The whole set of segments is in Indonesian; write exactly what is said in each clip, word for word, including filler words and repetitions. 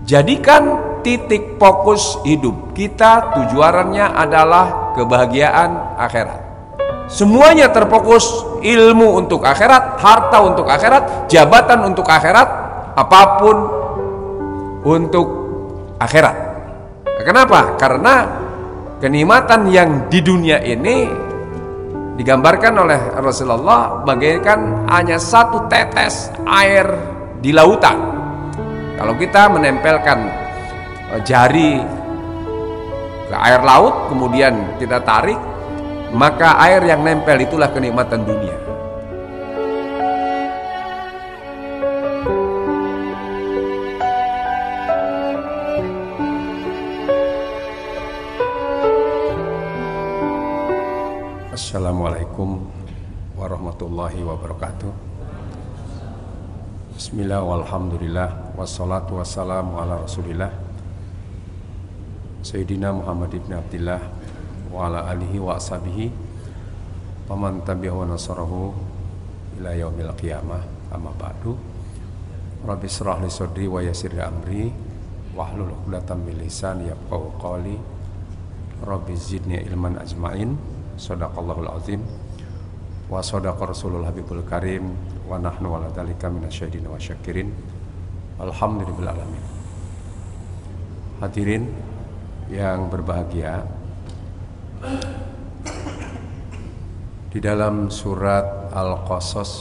Jadikan titik fokus hidup kita, tujuannya adalah kebahagiaan akhirat. Semuanya terfokus, ilmu untuk akhirat, harta untuk akhirat, jabatan untuk akhirat, apapun untuk akhirat. Kenapa? Karena kenikmatan yang di dunia ini digambarkan oleh Rasulullah bagaikan hanya satu tetes air di lautan. Kalau kita menempelkan jari ke air laut, kemudian kita tarik, maka air yang nempel itulah kenikmatan dunia. Assalamualaikum warahmatullahi wabarakatuh. Bismillah walhamdulillah wassalatu wassalamu ala rasulillah Sayyidina Muhammad ibn Abdillah wa ala alihi wa ashabihi wa man tabi'ahu wa nasarahu ila yaumil qiyamah, amma ba'du. Rabbi shrah li sadri wa yassir li amri wahlul 'uqdatam min lisani yafqahu qawli. Rabbi zidni ilman ajmain. Shadaqallahul azim wa shadaqa rasulul habibul karim wa nahnu ala dzalika minasyahidin wa syakirin. Alhamdulillah alamin. Hadirin yang berbahagia, di dalam surat Al-Qasas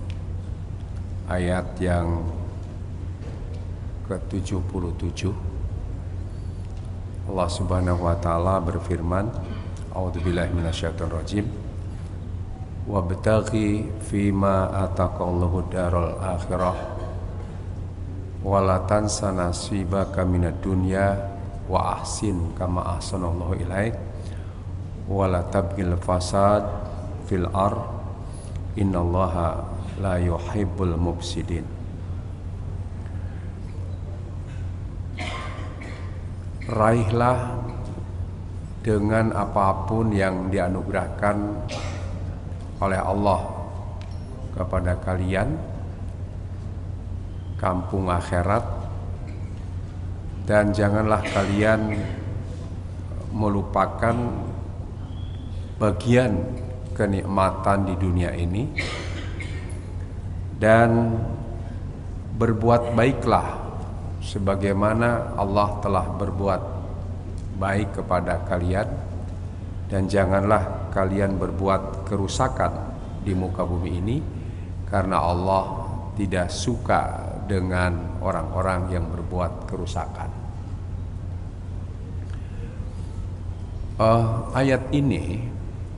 ayat yang ke tujuh puluh tujuh, Allah Subhanahu wa taala berfirman, a'udzubillahi minasyaitonir rajim, wabtaghi fima ataqallahu daral akhirah wala tansa nasibaka minad dunya wa ahsin kama ahsanallahu ilaik wala tabghil fasad fil ar innallaha la yuhibbul mufsidin. Raihlah dengan apapun yang dianugerahkan oleh Allah kepada kalian kampung akhirat, dan janganlah kalian melupakan bagian kenikmatan di dunia ini, dan berbuat baiklah sebagaimana Allah telah berbuat baik kepada kalian, dan janganlah kalian berbuat kerusakan di muka bumi ini, karena Allah tidak suka dengan orang-orang yang berbuat kerusakan. Uh, ayat ini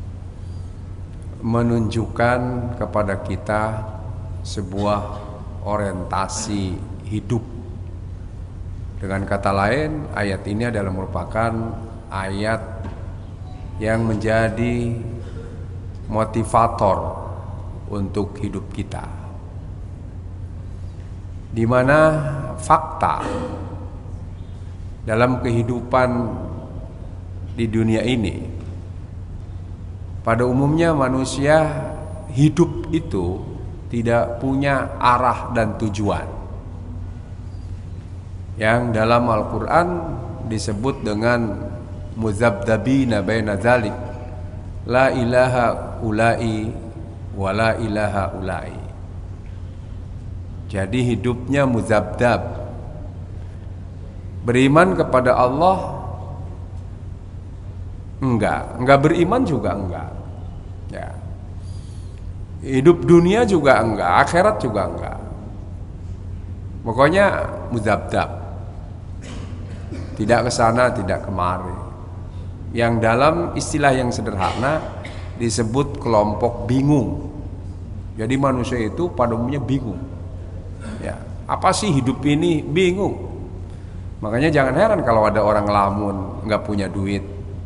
menunjukkan kepada kita sebuah orientasi hidup. Dengan kata lain, ayat ini adalah merupakan ayat yang menjadi motivator untuk hidup kita, di mana fakta dalam kehidupan di dunia ini, pada umumnya manusia hidup itu tidak punya arah dan tujuan, yang dalam Al-Quran disebut dengan muzabdabina baina dzalik, la ilaha ulai wa la ilaha ulai. Jadi hidupnya muzabdab, beriman kepada Allah enggak, enggak beriman juga enggak, ya. Hidup dunia juga enggak, akhirat juga enggak. Pokoknya muzabdab, tidak ke sana, tidak kemari. Yang dalam istilah yang sederhana disebut kelompok bingung. Jadi manusia itu pada umumnya bingung. Ya, apa sih hidup ini? Bingung. Makanya jangan heran kalau ada orang lamun, nggak punya duit,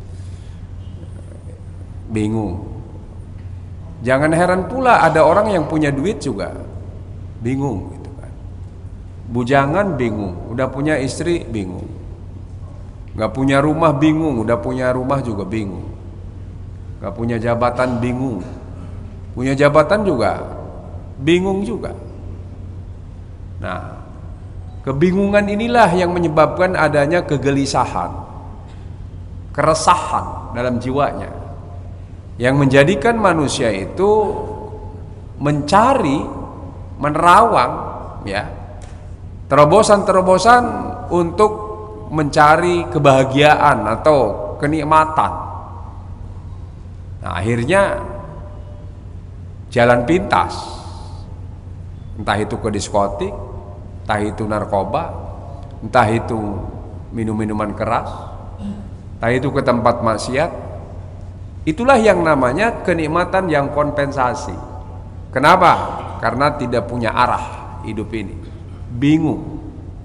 bingung. Jangan heran pula ada orang yang punya duit juga bingung, gitu kan. Bujangan bingung, udah punya istri bingung. Nggak punya rumah bingung, udah punya rumah juga bingung. Nggak punya jabatan bingung, punya jabatan juga bingung juga. Nah, Kebingungan inilah yang menyebabkan adanya kegelisahan, keresahan dalam jiwanya, yang menjadikan manusia itu mencari, menerawang, ya, terobosan-terobosan untuk mencari kebahagiaan atau kenikmatan. Nah, akhirnya jalan pintas, entah itu ke diskotik, entah itu narkoba, entah itu minum-minuman keras, entah itu ke tempat maksiat. Itulah yang namanya kenikmatan yang kompensasi. Kenapa? Karena tidak punya arah hidup ini, bingung.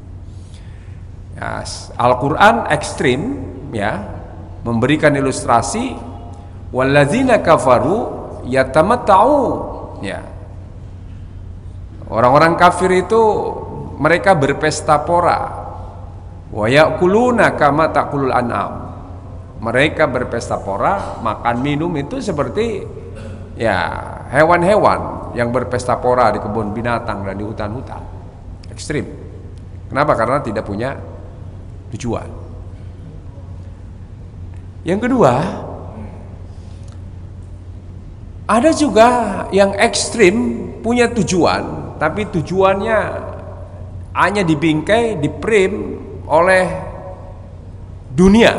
Ya, Al-Quran ekstrim, ya, memberikan ilustrasi, walladzina kafaru yatamatta'u, ya. Orang-orang kafir itu mereka berpesta pora, wa ya'kuluna kama ta'kulul an'am. Mereka berpesta pora, makan minum itu seperti, ya, hewan-hewan yang berpesta pora di kebun binatang dan di hutan-hutan. Ekstrim. Kenapa? Karena tidak punya tujuan. Yang kedua, ada juga yang ekstrim punya tujuan, tapi tujuannya hanya dibingkai, diprim oleh dunia,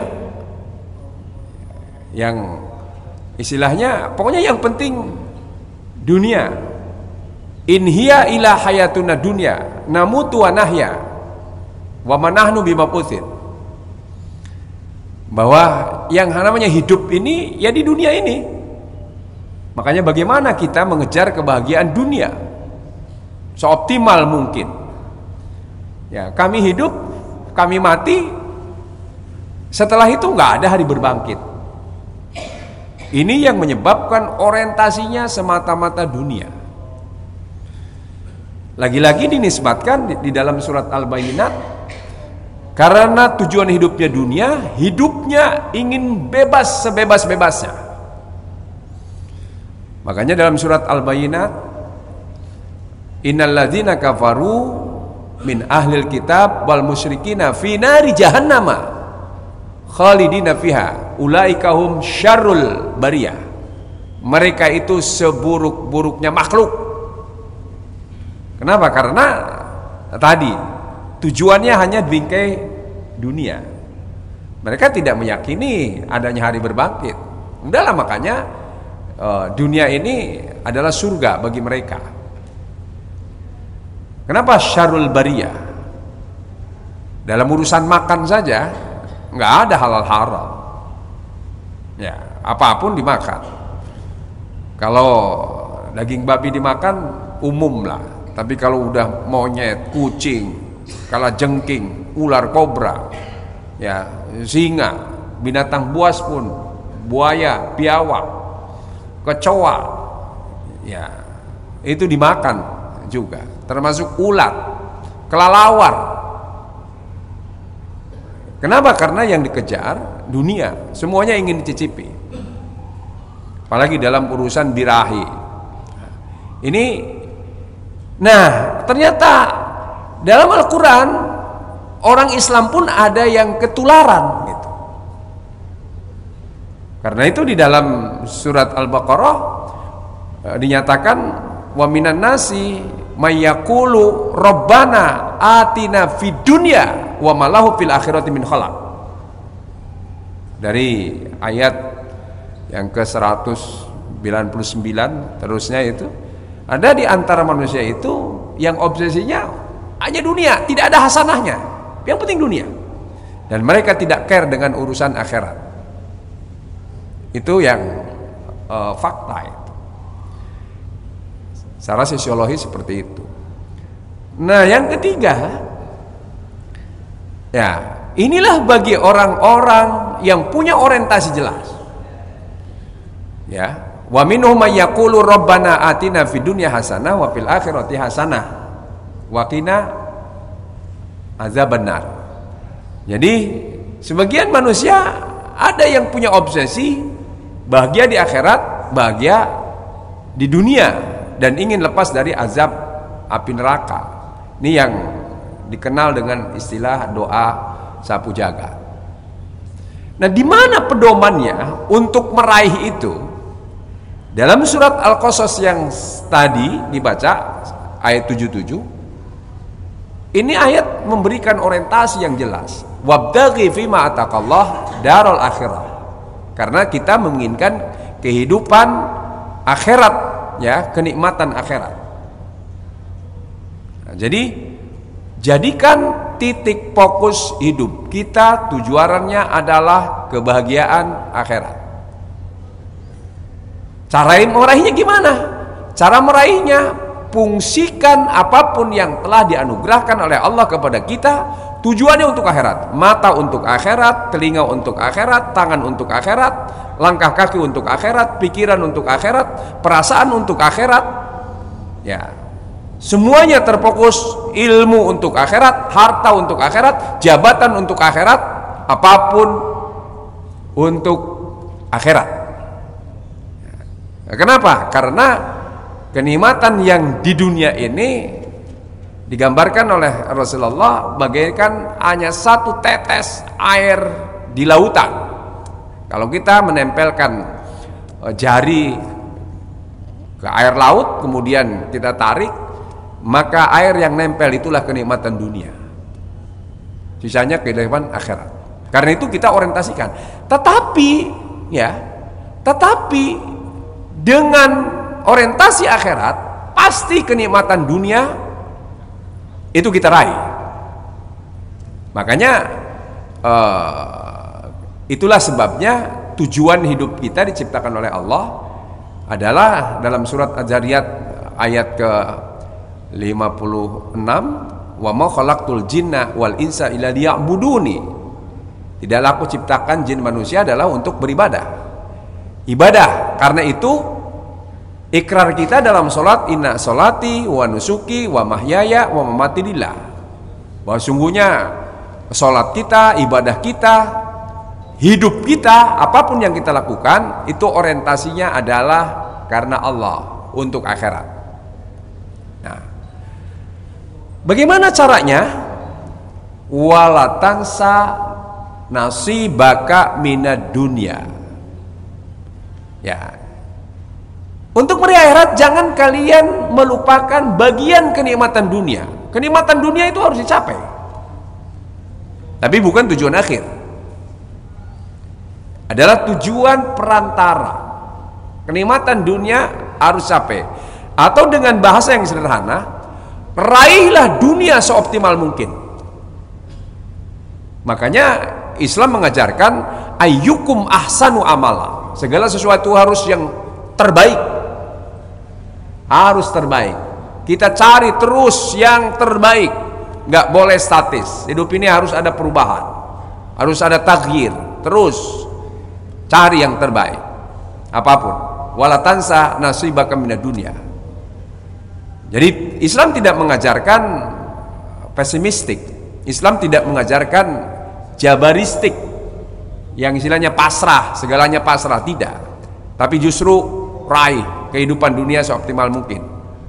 yang istilahnya pokoknya yang penting dunia. In hiya ila hayatuna dunya namutu wa nahya wa ma nahnu bimabutsin. Bahwa yang namanya hidup ini ya di dunia ini. Makanya bagaimana kita mengejar kebahagiaan dunia seoptimal mungkin. Ya, kami hidup, kami mati, setelah itu nggak ada hari berbangkit. Ini yang menyebabkan orientasinya semata-mata dunia. Lagi-lagi dinisbatkan di, di dalam surat Al-Bayyinat, karena tujuan hidupnya dunia, hidupnya ingin bebas sebebas-bebasnya. Makanya dalam surat Al-Bayyinat, innal ladzina kafaru min ahlil kitab wal musyrikina fi nari jahannama khalidina fiha ulaika hum syarrul bariyah. Mereka itu seburuk-buruknya makhluk. Kenapa? Karena tadi tujuannya hanya bingkai dunia. Mereka tidak meyakini adanya hari berbangkit. Udahlah, makanya uh, dunia ini adalah surga bagi mereka. Kenapa syarrul bariyah? Dalam urusan makan saja nggak ada halal haram. Ya, apapun dimakan. Kalau daging babi dimakan umum lah. Tapi kalau udah monyet, kucing, kalajengking, ular kobra, ya, singa, binatang buas pun, buaya, biawak, kecoa, ya, itu dimakan juga. Termasuk ulat, kelelawar. Kenapa? Karena yang dikejar dunia, semuanya ingin dicicipi. Apalagi dalam urusan birahi. Ini, nah, ternyata dalam Al-Quran orang Islam pun ada yang ketularan gitu. Karena itu di dalam surat Al-Baqarah eh, dinyatakan wa minan nasi mayyaqulu rabbana atina fid dunya wa malahu fil akhirati min khalaq. Dari ayat yang ke seratus sembilan puluh sembilan terusnya itu, ada di antara manusia itu yang obsesinya hanya dunia, tidak ada hasanahnya, yang penting dunia, dan mereka tidak care dengan urusan akhirat. Itu yang uh, fakta itu. Secara sosiologi seperti itu. Nah, yang ketiga, ya, inilah bagi orang-orang yang punya orientasi jelas. Ya, wa minhum may yaqulu rabbana atina fid dunya hasanah wa fil akhirati hasanah wa qina azabannar. Jadi sebagian manusia ada yang punya obsesi bahagia di akhirat, bahagia di dunia, dan ingin lepas dari azab api neraka. Ini yang dikenal dengan istilah doa sapu jagat. Nah, di mana pedomannya untuk meraih itu? Dalam surat Al-Qasas yang tadi dibaca ayat tujuh puluh tujuh, ini ayat memberikan orientasi yang jelas. Wabtaghi fima ataqallah darul akhirah. Karena kita menginginkan kehidupan akhirat, ya, kenikmatan akhirat. Nah, jadi jadikan titik fokus hidup kita, tujuannya adalah kebahagiaan akhirat. Cara meraihnya gimana? Cara meraihnya, fungsikan apapun yang telah dianugerahkan oleh Allah kepada kita, tujuannya untuk akhirat. Mata untuk akhirat, telinga untuk akhirat, tangan untuk akhirat, langkah kaki untuk akhirat, pikiran untuk akhirat, perasaan untuk akhirat. Ya, semuanya terfokus, ilmu untuk akhirat, harta untuk akhirat, jabatan untuk akhirat, apapun untuk akhirat. Kenapa? Karena kenikmatan yang di dunia ini digambarkan oleh Rasulullah bagaikan hanya satu tetes air di lautan. Kalau kita menempelkan jari ke air laut, kemudian kita tarik, maka air yang nempel itulah kenikmatan dunia. Sisanya kehidupan akhirat. Karena itu kita orientasikan. Tetapi, ya, tetapi dengan orientasi akhirat, pasti kenikmatan dunia itu kita raih. Makanya uh, itulah sebabnya tujuan hidup kita diciptakan oleh Allah adalah dalam surat Az-Zariyat ayat ke lima puluh enam, wa ma khalaqtul jinna wal insa illa liya'buduni. Tidaklah aku ciptakan jin manusia adalah untuk beribadah. Ibadah. Karena itu ikrar kita dalam sholat, inna sholati wa nusuki wa mahyaya wa mamati lillah, bahwa sungguhnya sholat kita, ibadah kita, hidup kita, apapun yang kita lakukan itu orientasinya adalah karena Allah, untuk akhirat. Nah, bagaimana caranya? Walatansa nasibaka minad dunya. Ya, untuk meraih akhirat jangan kalian melupakan bagian kenikmatan dunia. Kenikmatan dunia itu harus dicapai, tapi bukan tujuan akhir. Adalah tujuan perantara. Kenikmatan dunia harus capai. Atau dengan bahasa yang sederhana, raihlah dunia seoptimal mungkin. Makanya Islam mengajarkan ayyukum ahsanu amala. Segala sesuatu harus yang terbaik, harus terbaik. Kita cari terus yang terbaik, nggak boleh statis. Hidup ini harus ada perubahan, harus ada taghyir. Terus cari yang terbaik, apapun. Walatansa nasibaka minad dunya. Jadi Islam tidak mengajarkan pesimistik. Islam tidak mengajarkan jabaristik, yang istilahnya pasrah, segalanya pasrah, tidak. Tapi justru raih kehidupan dunia seoptimal mungkin.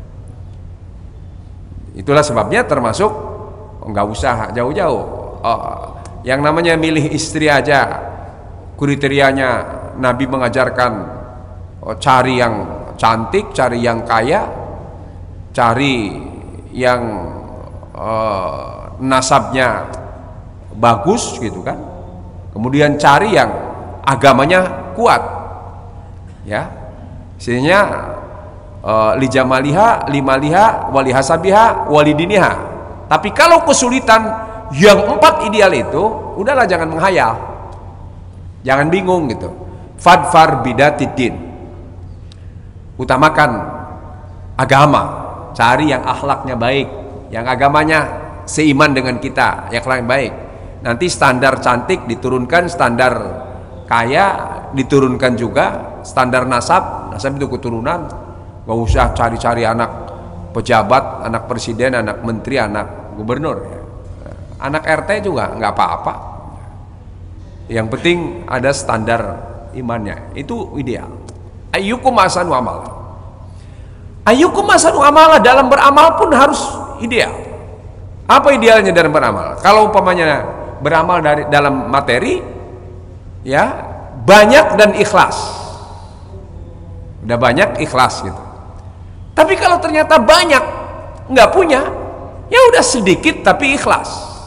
Itulah sebabnya termasuk nggak usah jauh-jauh. Oh, yang namanya milih istri aja, kriterianya Nabi mengajarkan, oh, cari yang cantik, cari yang kaya, cari yang uh, nasabnya bagus, gitu kan. Kemudian cari yang agamanya kuat, ya. Istilahnya uh, lijamaliha, limaliha, walihasabiha, walidiniha. Tapi kalau kesulitan yang empat ideal itu, udahlah jangan menghayal, jangan bingung gitu. Fadfar bidatidin, utamakan agama, cari yang akhlaknya baik, yang agamanya seiman dengan kita, yang akhlaknya baik. Nanti standar cantik diturunkan, standar kaya diturunkan juga, standar nasab, nasab itu keturunan. Gak usah cari-cari anak pejabat, anak presiden, anak menteri, anak gubernur, ya. Anak R T juga nggak apa-apa. Yang penting ada standar imannya, itu ideal. Ayyukum ahsanu amala. Ayyukum ahsanu amala, dalam beramal pun harus ideal. Apa idealnya dalam beramal? Kalau umpamanya beramal dari dalam materi, ya banyak dan ikhlas, udah banyak ikhlas gitu. Tapi kalau ternyata banyak nggak punya, ya udah sedikit tapi ikhlas.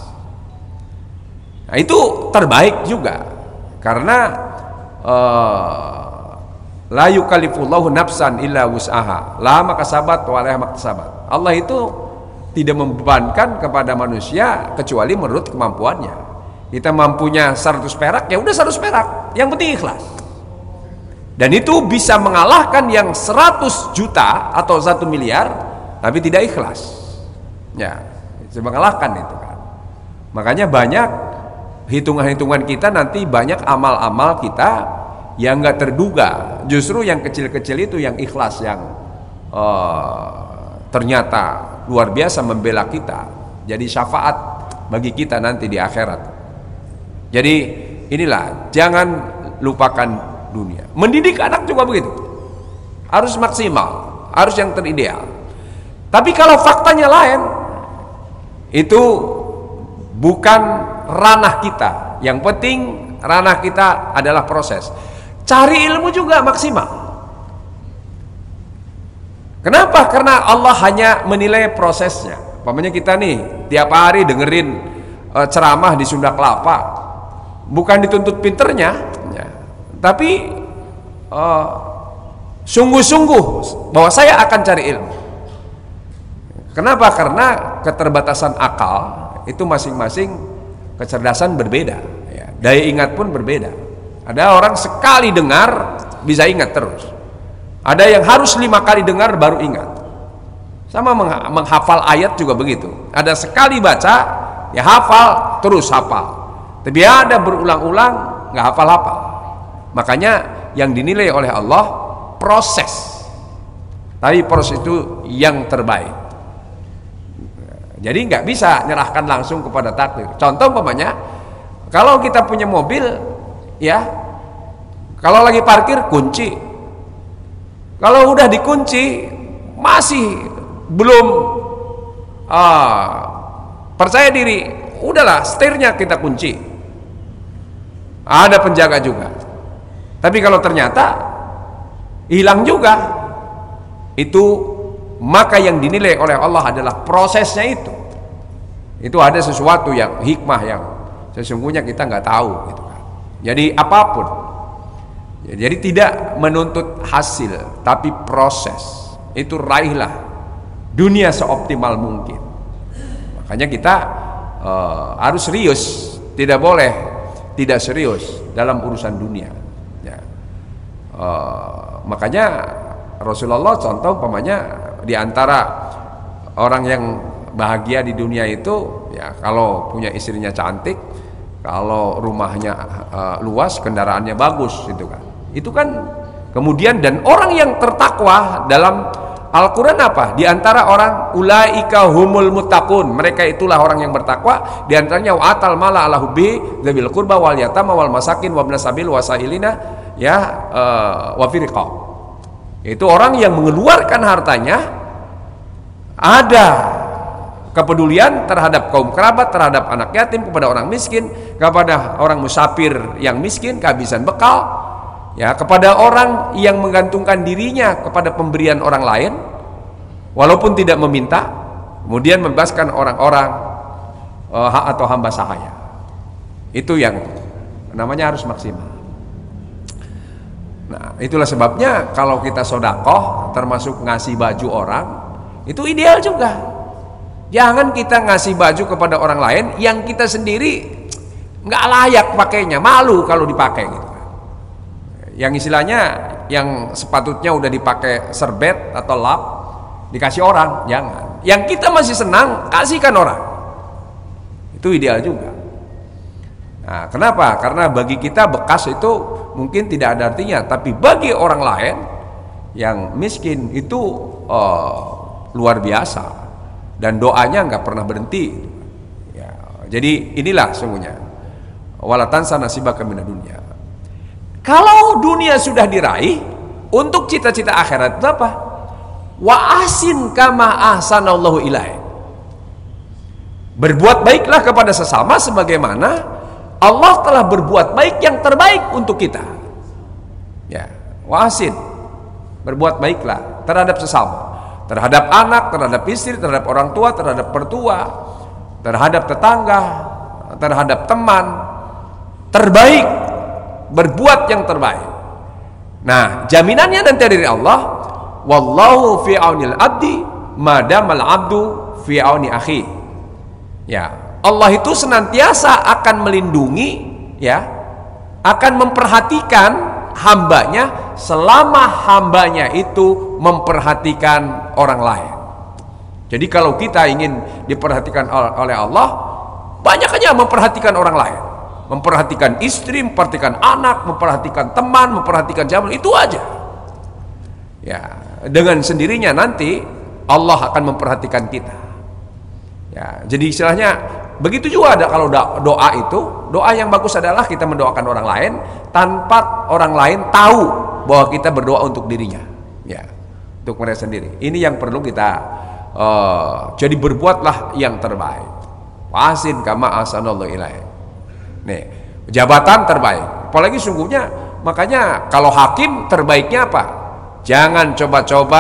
Nah, itu terbaik juga, karena uh, la yukallifullahu nafsan illa wus'aha, la makasabat wa la maktasabat. Allah itu tidak membebankan kepada manusia kecuali menurut kemampuannya. Kita mampunya seratus perak, ya udah seratus perak, yang penting ikhlas. Dan itu bisa mengalahkan yang seratus juta atau satu miliar tapi tidak ikhlas. Ya, bisa mengalahkan itu kan. Makanya banyak hitungan-hitungan kita nanti, banyak amal-amal kita yang nggak terduga. Justru yang kecil-kecil itu yang ikhlas, yang uh, ternyata luar biasa membela kita, jadi syafaat bagi kita nanti di akhirat. Jadi inilah, jangan lupakan dunia. Mendidik anak juga begitu, harus maksimal, harus yang terideal. Tapi kalau faktanya lain, itu bukan ranah kita. Yang penting ranah kita adalah proses. Cari ilmu juga maksimal. Kenapa? Karena Allah hanya menilai prosesnya. Umpamanya kita nih tiap hari dengerin e, ceramah di Sunda Kelapa, bukan dituntut pinternya, ya, tapi sungguh-sungguh bahwa saya akan cari ilmu. Kenapa? Karena keterbatasan akal itu masing-masing kecerdasan berbeda, ya. Daya ingat pun berbeda. Ada orang sekali dengar bisa ingat terus. Ada yang harus lima kali dengar baru ingat. Sama menghafal ayat juga begitu. Ada sekali baca, ya hafal, terus hafal. Tapi ada berulang-ulang, nggak hafal-hafal. Makanya yang dinilai oleh Allah proses. Tapi proses itu yang terbaik. Jadi nggak bisa nyerahkan langsung kepada takdir. Contoh umpamanya, kalau kita punya mobil, ya, kalau lagi parkir kunci. Kalau udah dikunci masih belum uh, percaya diri, udahlah setirnya kita kunci, ada penjaga juga. Tapi kalau ternyata hilang juga, itu maka yang dinilai oleh Allah adalah prosesnya itu. Itu ada sesuatu yang hikmah yang sesungguhnya kita nggak tahu gitu kan. Jadi apapun, jadi tidak menuntut hasil, tapi proses. Itu raihlah dunia seoptimal mungkin. Makanya kita uh, harus serius, tidak boleh tidak serius dalam urusan dunia. Ya. Uh, makanya Rasulullah contoh umpamanya di antara orang yang bahagia di dunia itu, ya kalau punya istrinya cantik, kalau rumahnya uh, luas, kendaraannya bagus, itu kan. Itu kan kemudian, dan orang yang tertakwa dalam Al-Quran apa? Di antara orang ulaika humul muttaqun, mereka itulah orang yang bertakwa. Di antaranya wa atal mala ala hubbi dzabil qurba wal yatama wal masakin wa ibnas sabil wasailina, ya, uh, wa firiqa. Itu orang yang mengeluarkan hartanya, ada kepedulian terhadap kaum kerabat, terhadap anak yatim, kepada orang miskin, kepada orang musafir yang miskin kehabisan bekal, ya, kepada orang yang menggantungkan dirinya kepada pemberian orang lain walaupun tidak meminta, kemudian membebaskan orang-orang uh, hak atau hamba sahaya. Itu yang namanya harus maksimal. Nah, itulah sebabnya kalau kita sodakoh, termasuk ngasih baju orang, itu ideal juga. Jangan kita ngasih baju kepada orang lain yang kita sendiri nggak layak pakainya, malu kalau dipakai gitu. Yang istilahnya yang sepatutnya udah dipakai serbet atau lap dikasih orang, jangan. Yang kita masih senang, kasihkan orang. Itu ideal juga. Nah, kenapa? Karena bagi kita bekas itu mungkin tidak ada artinya, tapi bagi orang lain yang miskin itu uh, luar biasa, dan doanya nggak pernah berhenti. Ya, jadi inilah sungguhnya wala tansa nasibaka minad dunya. Kalau dunia sudah diraih, untuk cita-cita akhirat itu apa? Wa ahsin kama ahsanallahu ilaik. Berbuat baiklah kepada sesama sebagaimana Allah telah berbuat baik yang terbaik untuk kita. Ya, wasin, berbuat baiklah terhadap sesama, terhadap anak, terhadap istri, terhadap orang tua, terhadap mertua, terhadap tetangga, terhadap teman. Terbaik, berbuat yang terbaik. Nah, jaminannya nanti dari Allah, wallahu fi aunil abdi madamal abdu fi auni akhi. Ya, Allah itu senantiasa akan melindungi, ya, akan memperhatikan hambanya selama hambanya itu memperhatikan orang lain. Jadi kalau kita ingin diperhatikan oleh Allah, banyak aja memperhatikan orang lain, memperhatikan istri, memperhatikan anak, memperhatikan teman, memperhatikan jamal, itu aja. Ya, dengan sendirinya nanti Allah akan memperhatikan kita. Ya, jadi istilahnya begitu juga ada kalau doa itu, doa yang bagus adalah kita mendoakan orang lain tanpa orang lain tahu bahwa kita berdoa untuk dirinya. Ya, untuk mereka sendiri. Ini yang perlu kita uh, jadi berbuatlah yang terbaik. Wasin kama ahsanallahu ilaik. Nih, jabatan terbaik. Apalagi sungguhnya, makanya kalau hakim terbaiknya apa? Jangan coba-coba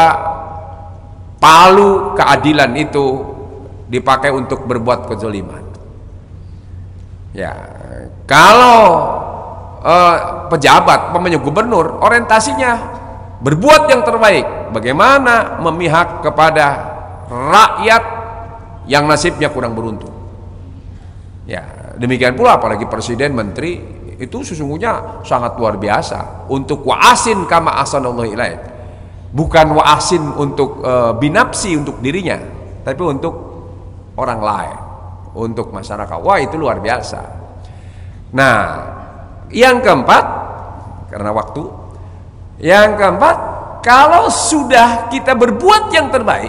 palu keadilan itu dipakai untuk berbuat kezaliman. Ya, kalau uh, pejabat, pemilihan gubernur, orientasinya berbuat yang terbaik. Bagaimana memihak kepada rakyat yang nasibnya kurang beruntung. Ya, demikian pula apalagi presiden, menteri, itu sesungguhnya sangat luar biasa untuk wa'asin kama ahsanallahu ilaik. Bukan wa'asin untuk uh, binafsi untuk dirinya, tapi untuk orang lain, untuk masyarakat. Wah, itu luar biasa. Nah, yang keempat, karena waktu, yang keempat, kalau sudah kita berbuat yang terbaik,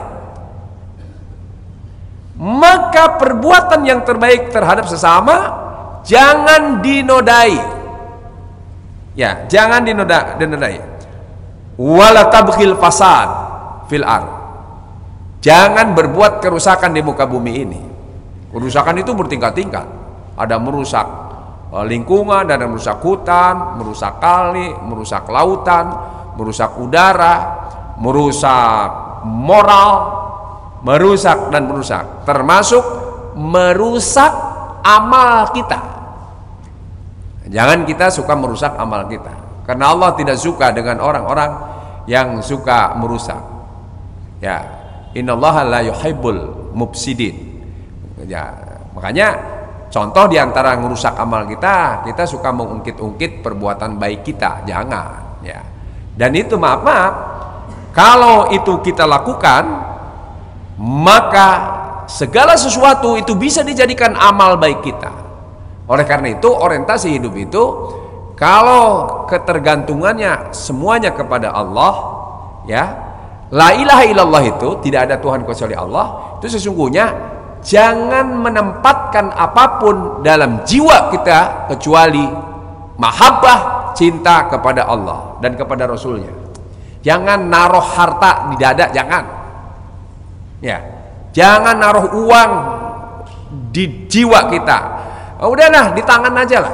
maka perbuatan yang terbaik terhadap sesama jangan dinodai. Ya, jangan dinoda, dinodai. Wala tabghil fasad fil ardh. Jangan berbuat kerusakan di muka bumi ini. Kerusakan itu bertingkat-tingkat. Ada merusak lingkungan, ada merusak hutan, merusak kali, merusak lautan, merusak udara, merusak moral, merusak dan merusak. Termasuk merusak amal kita. Jangan kita suka merusak amal kita. Karena Allah tidak suka dengan orang-orang yang suka merusak. Ya. Innallaha la yuhibbul mufsidin. Ya, makanya contoh diantara ngerusak amal kita, kita suka mengungkit-ungkit perbuatan baik kita, jangan. Ya, dan itu maaf maaf, kalau itu kita lakukan, maka segala sesuatu itu bisa dijadikan amal baik kita. Oleh karena itu orientasi hidup itu, kalau ketergantungannya semuanya kepada Allah, ya. La ilaha illallah itu tidak ada Tuhan kecuali Allah. Itu sesungguhnya jangan menempatkan apapun dalam jiwa kita kecuali mahabbah, cinta kepada Allah dan kepada Rasulnya. Jangan naruh harta di dada, jangan. Ya, jangan naruh uang di jiwa kita. Oh, udahlah, di tangan aja lah.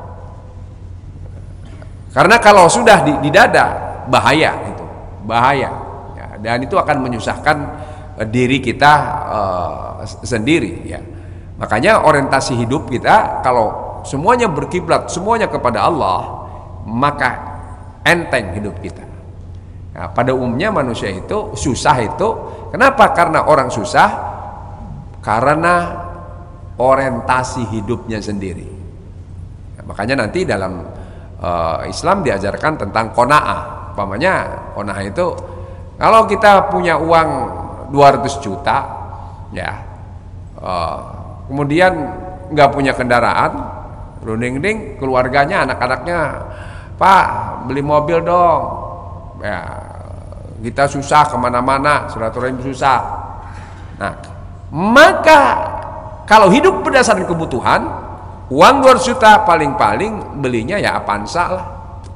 Karena kalau sudah di, di dada bahaya itu, bahaya. Dan itu akan menyusahkan diri kita uh, sendiri, ya. Makanya orientasi hidup kita kalau semuanya berkiblat, semuanya kepada Allah, maka enteng hidup kita. Nah, pada umumnya manusia itu susah itu, kenapa? Karena orang susah karena orientasi hidupnya sendiri. Nah, makanya nanti dalam uh, Islam diajarkan tentang qanaah. Umpamanya qanaah itu kalau kita punya uang dua ratus juta, ya, uh, kemudian nggak punya kendaraan, runding-ding keluarganya, anak-anaknya, Pak beli mobil dong, ya, kita susah kemana-mana, silaturahim susah. Nah, maka kalau hidup berdasarkan kebutuhan, uang dua ratus juta paling-paling belinya ya Avanza lah,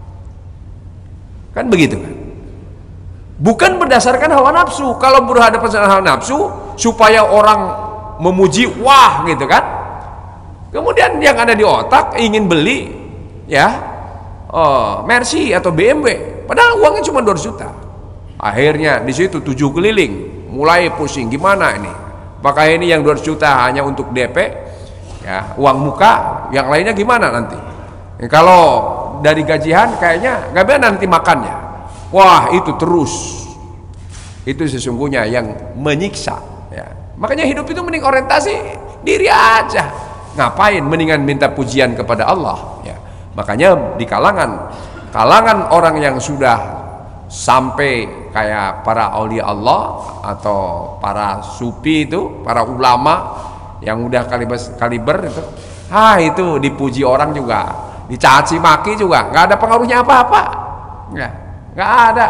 kan begitu kan? Bukan berdasarkan hawa nafsu. Kalau berhadapan dengan hawa nafsu supaya orang memuji, wah gitu kan. Kemudian yang ada di otak ingin beli ya oh, Mercy atau B M W, padahal uangnya cuma dua ratus juta. Akhirnya di situ tujuh keliling, mulai pusing gimana ini. Apakah ini yang dua ratus juta hanya untuk D P ya, uang muka, yang lainnya gimana nanti? Ya, kalau dari gajian kayaknya gak bisa nanti makannya. Wah, itu terus. Itu sesungguhnya yang menyiksa ya. Makanya hidup itu mending orientasi diri aja. Ngapain mendingan minta pujian kepada Allah ya. Makanya di kalangan kalangan orang yang sudah sampai kayak para aulia Allah atau para sufi itu, para ulama yang udah kaliber, kaliber itu, ah itu dipuji orang juga, dicaci maki juga, nggak ada pengaruhnya apa-apa, nggak, nggak ada.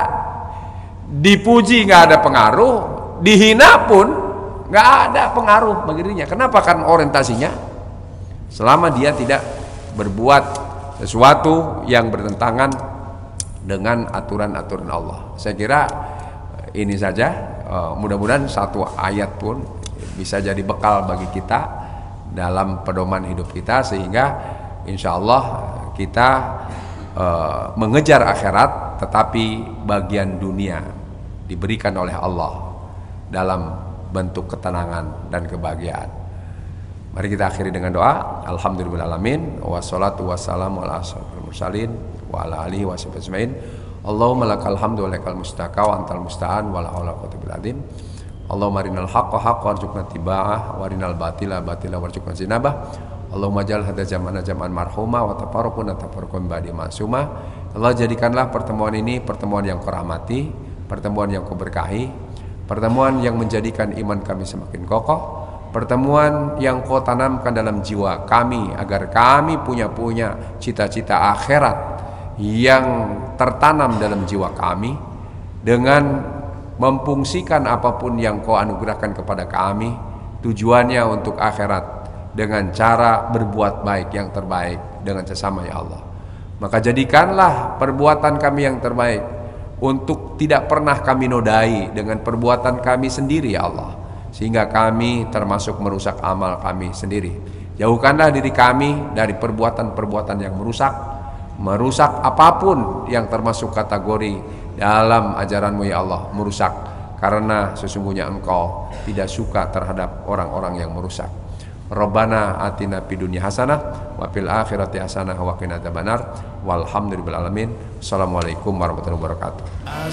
Dipuji nggak ada pengaruh, dihina pun nggak ada pengaruh bagi dirinya. Kenapa? Kan orientasinya selama dia tidak berbuat sesuatu yang bertentangan dengan aturan-aturan Allah. Saya kira ini saja, uh, mudah-mudahan satu ayat pun bisa jadi bekal bagi kita dalam pedoman hidup kita, sehingga insya Allah kita uh, mengejar akhirat, tetapi bagian dunia diberikan oleh Allah dalam bentuk ketenangan dan kebahagiaan. Mari kita akhiri dengan doa. Alhamdulillahirrahmanirrahim. Wassalatu wassalamu ala asyrofil mursalin wa ala alihi wa sahbihi ajmain. Allahumma lakal hamdu wa lakal mustaka wa antal musta'an wa la haula wa la quwwata illa billah. Allahumma arinal haqqa haqqan warzuqna ittiba'ah wa arinal batila batila warzuqna ijtinabah. Allahumma ja'al hadza jam'ana jam'an marhuma wa tafarraquna tafarraqan ba'di ma'suma. Allah, jadikanlah pertemuan ini pertemuan yang Kau rahmati, pertemuan yang Kau berkahi, pertemuan yang menjadikan iman kami semakin kokoh, pertemuan yang Kau tanamkan dalam jiwa kami agar kami punya punya cita-cita akhirat yang tertanam dalam jiwa kami, dengan memfungsikan apapun yang Kau anugerahkan kepada kami tujuannya untuk akhirat dengan cara berbuat baik yang terbaik dengan sesama ya Allah. Maka jadikanlah perbuatan kami yang terbaik untuk tidak pernah kami nodai dengan perbuatan kami sendiri ya Allah, sehingga kami termasuk merusak amal kami sendiri. Jauhkanlah diri kami dari perbuatan-perbuatan yang merusak, merusak apapun yang termasuk kategori dalam ajaran-Mu ya Allah, merusak, karena sesungguhnya Engkau tidak suka terhadap orang-orang yang merusak. Rabbana atina fid dunya hasanah wa fil akhirati hasanah wa qina adzabannar. Walhamdulillahil alamin. Assalamualaikum warahmatullahi wabarakatuh.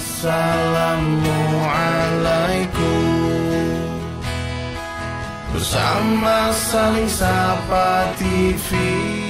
Assalamualaikum. Bersama Saling Sapa T V.